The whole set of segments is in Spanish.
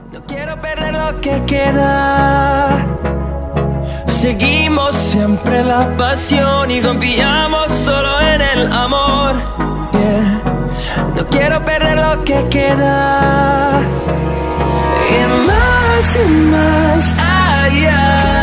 No quiero perder lo que queda. Seguimos siempre la pasión y confiamos solo en el amor. Yeah. No quiero perder lo que queda. Y más allá.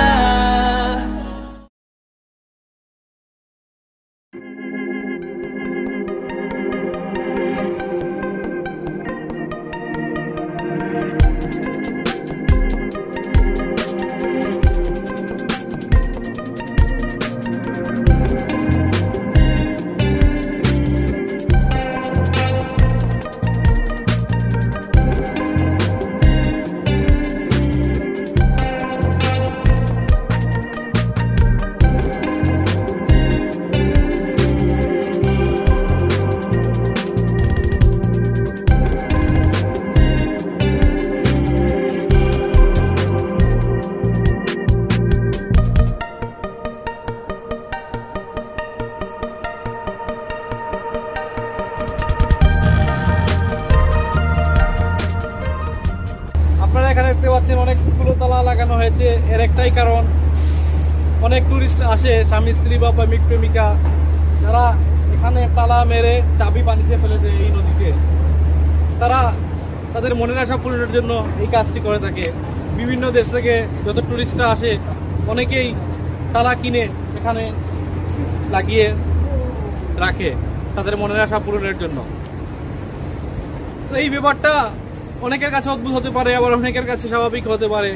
এখানে দেখতে পাচ্ছেন অনেকগুলো তালা লাগানো হয়েছে। এর একটাই কারণ, অনেক টুরিস্ট আসে স্বামী স্ত্রী বা প্রেমিক প্রেমিকা, যারা এখানে তালা মেরে চাবি পানিতে ফেলে দেয় এই নদীতে। তারা তাদের মনের আশা পূরণের জন্য এই কাজটি করে থাকে। বিভিন্ন দেশ থেকে যত টুরিস্টরা আসে অনেকেই তালা কিনে এখানে লাগিয়ে রাখে তাদের মনের আশা পূরণের জন্য। তো এই ব্যাপারটা অনেকের কাছে অদ্ভুত হতে পারে, আবার অনেকের কাছে স্বাভাবিক হতে পারে।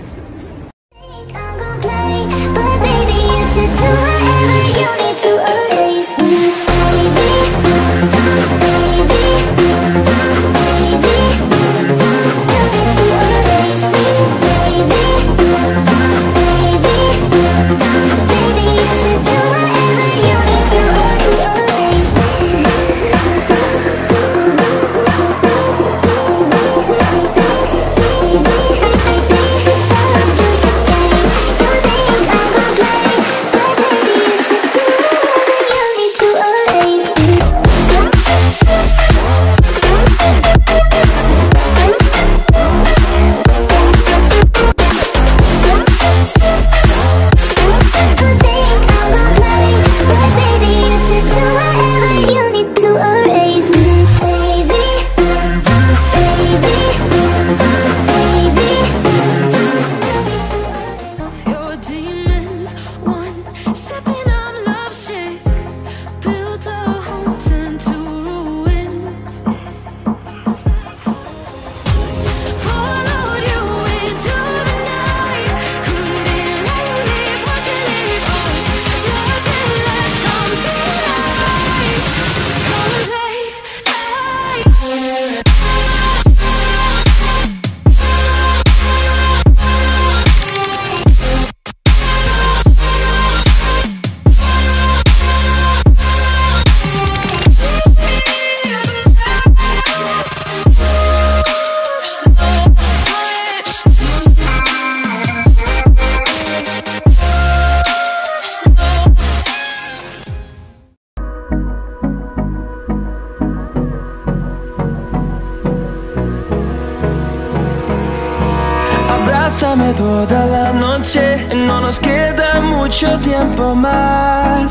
Abrázame toda la noche, no nos queda mucho tiempo más.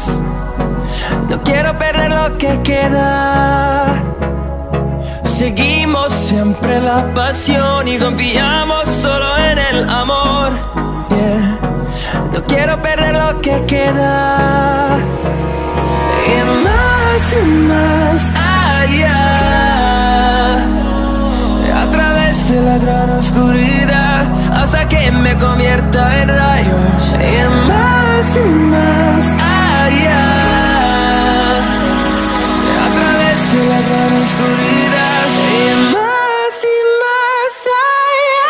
No quiero perder lo que queda. Seguimos siempre la pasión y confiamos solo en el amor. Yeah. No quiero perder lo que queda. Y más allá. A través de la gran oscuridad, hasta que me convierta en rayos. Y más allá. A través de la gran oscuridad. Y más allá.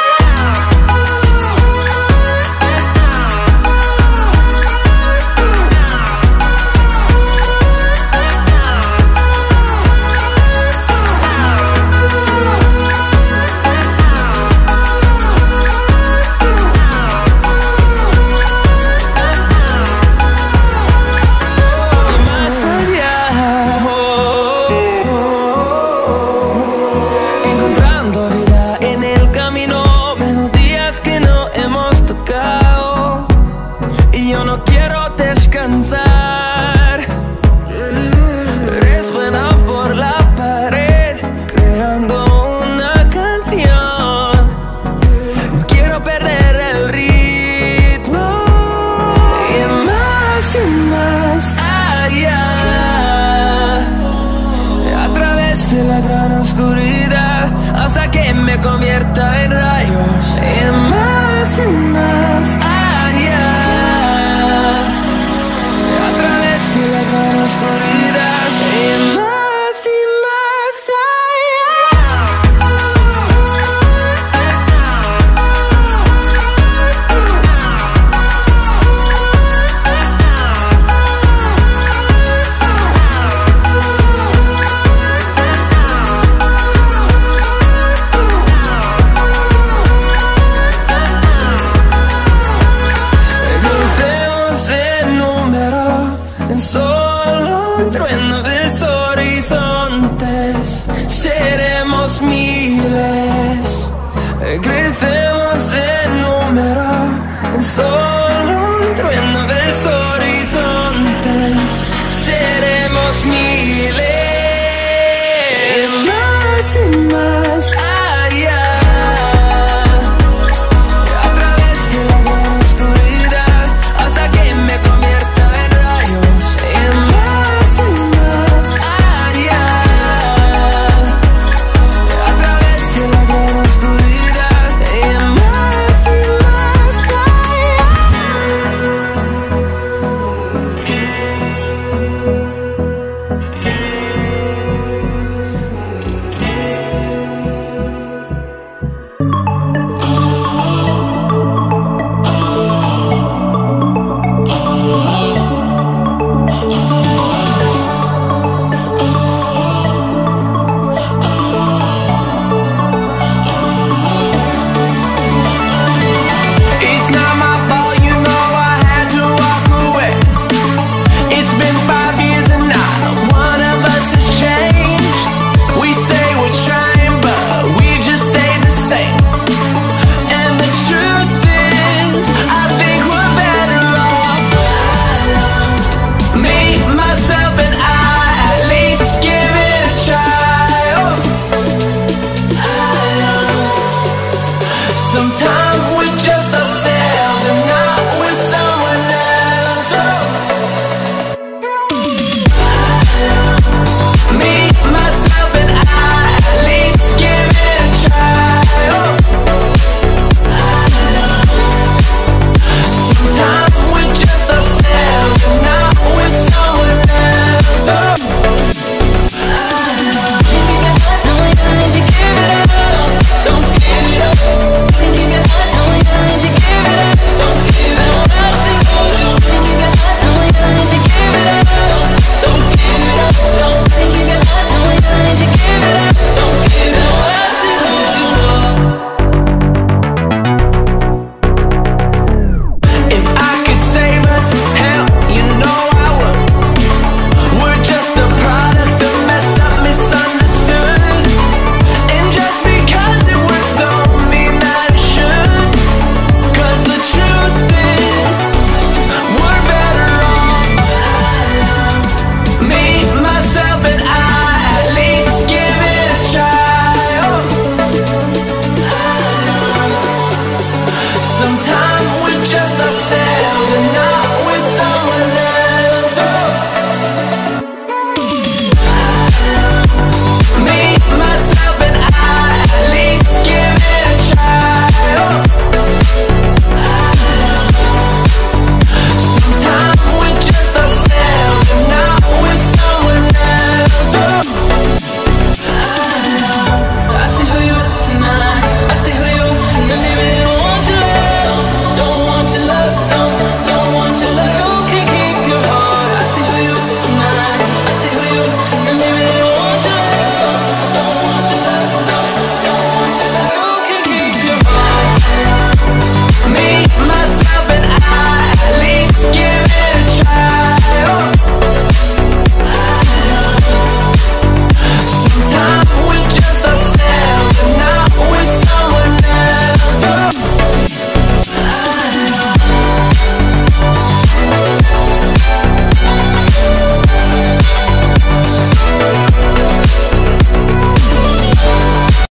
Crecemos en número, solo un trueno de horizontes. Seremos miles, más y más allá, a través de la gran oscuridad, hasta que me convierta en rayos. Y más allá, a través de la gran oscuridad. Y más allá. It's not my fault, you know I had to walk away. It's been 5 years and not one of us has changed. We say we're trying, but we just stay the same. And the truth is, I think we're better off. Me, myself, and I, at least give it a try. Oh. Sometimes